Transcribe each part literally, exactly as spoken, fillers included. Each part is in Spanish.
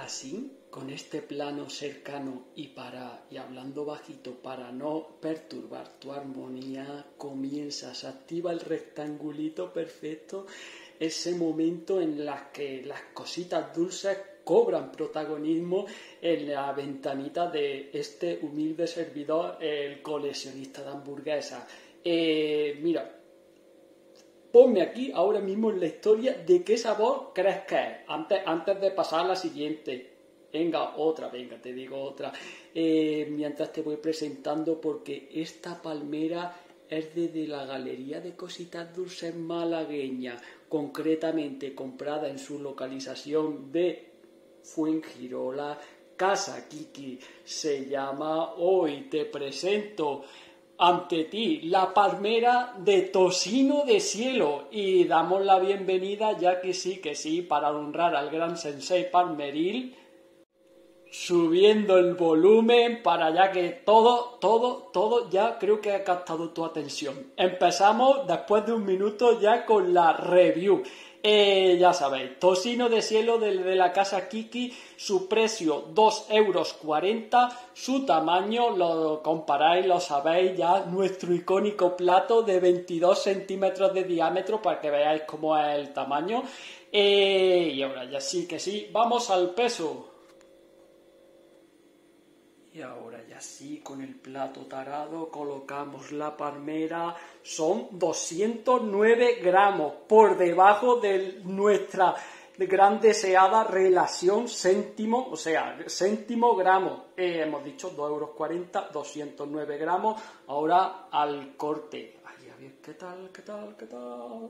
Así, con este plano cercano y, para, y hablando bajito para no perturbar tu armonía, comienza, se activa el rectangulito perfecto, ese momento en el que las cositas dulces cobran protagonismo en la ventanita de este humilde servidor, el coleccionista de hamburguesas. Eh, mira, ponme aquí ahora mismo en la historia de qué sabor crees que es, antes, antes de pasar a la siguiente. Venga, otra, venga, te digo otra. Eh, mientras te voy presentando, porque esta palmera es desde la Galería de Cositas Dulces malagueña, concretamente comprada en su localización de Fuengirola, Casa Kiki. Se llama, hoy te presento ante ti la palmera de tocino de cielo, y damos la bienvenida, ya que sí, que sí, para honrar al gran sensei palmeril, subiendo el volumen para ya que todo, todo, todo ya creo que ha captado tu atención. Empezamos después de un minuto ya con la review. Eh, ya sabéis, tocino de cielo de, de la Casa Kiki, su precio dos euros cuarenta, su tamaño, lo comparáis, lo sabéis ya, nuestro icónico plato de veintidós centímetros de diámetro para que veáis cómo es el tamaño. Eh, y ahora ya sí que sí, vamos al peso. Y ahora ya sí, con el plato tarado, colocamos la palmera. Son doscientos nueve gramos, por debajo de nuestra gran deseada relación céntimo, o sea, céntimo gramo. Eh, hemos dicho dos euros cuarenta, doscientos nueve gramos. Ahora al corte. Ay, a ver, ¿qué tal, qué tal, qué tal?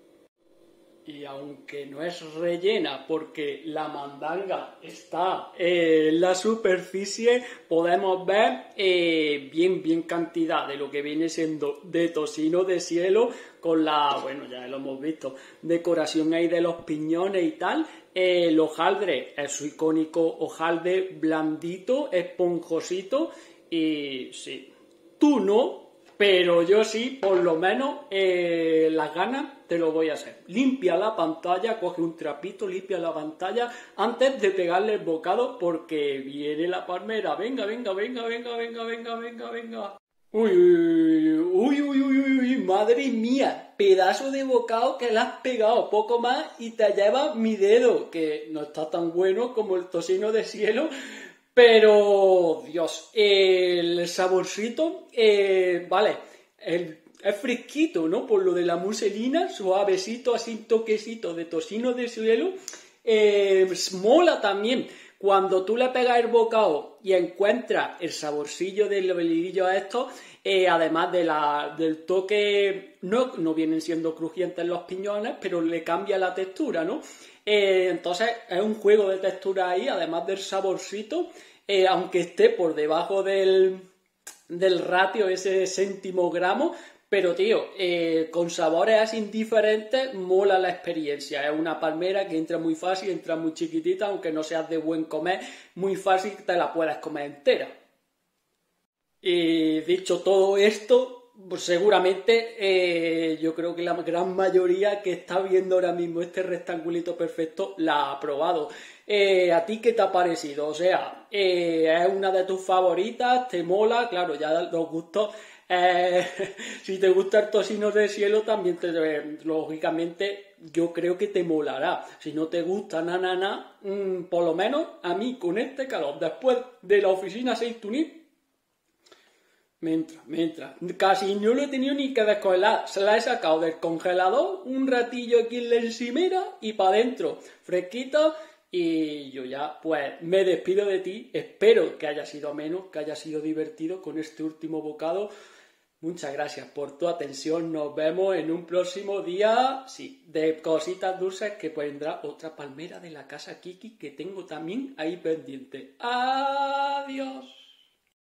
Y aunque no es rellena porque la mandanga está eh, en la superficie, podemos ver eh, bien, bien cantidad de lo que viene siendo de tocino de cielo, con la, bueno, ya lo hemos visto, decoración ahí de los piñones y tal. Eh, el hojaldre es su icónico hojaldre blandito, esponjosito, y sí, tú no, pero yo sí, por lo menos eh, las ganas te lo voy a hacer. Limpia la pantalla, coge un trapito, limpia la pantalla antes de pegarle el bocado, porque viene la palmera. Venga, venga, venga, venga, venga, venga, venga, venga. Uy, uy, uy, uy, uy, uy, madre mía, pedazo de bocado que le has pegado, poco más y te lleva mi dedo, que no está tan bueno como el tocino de cielo. Pero, Dios, el saborcito, eh, vale, el, es fresquito, ¿no? Por lo de la muselina, suavecito, así un toquecito de tocino de cielo. Eh, mola también cuando tú le pegas el bocado y encuentras el saborcillo del bolillo a esto, eh, además de la, del toque, no, no vienen siendo crujientes los piñones, pero le cambia la textura, ¿no? Eh, entonces es un juego de textura ahí, además del saborcito, eh, aunque esté por debajo del, del ratio, ese céntimo gramo, pero tío, eh, con sabores así indiferentes, mola la experiencia. Es una palmera que entra muy fácil, entra muy chiquitita, aunque no seas de buen comer, muy fácil te la puedes comer entera. Y dicho todo esto, pues seguramente eh, yo creo que la gran mayoría que está viendo ahora mismo este rectangulito perfecto la ha probado. Eh, ¿a ti qué te ha parecido? O sea, eh, ¿es una de tus favoritas? ¿Te mola? Claro, ya los gustos. Eh, si te gusta el tocino de cielo, también te, lógicamente yo creo que te molará. Si no te gusta na na na, mmm, por lo menos a mí con este calor, después de la oficina Seitunit, Mientras, mientras, casi no lo he tenido ni que descongelar, se la he sacado del congelador un ratillo aquí en la encimera y para adentro, fresquito, y yo ya pues me despido de ti, espero que haya sido ameno, que haya sido divertido con este último bocado. Muchas gracias por tu atención, nos vemos en un próximo día, sí, de cositas dulces, que vendrá otra palmera de la Casa Kiki que tengo también ahí pendiente. Adiós.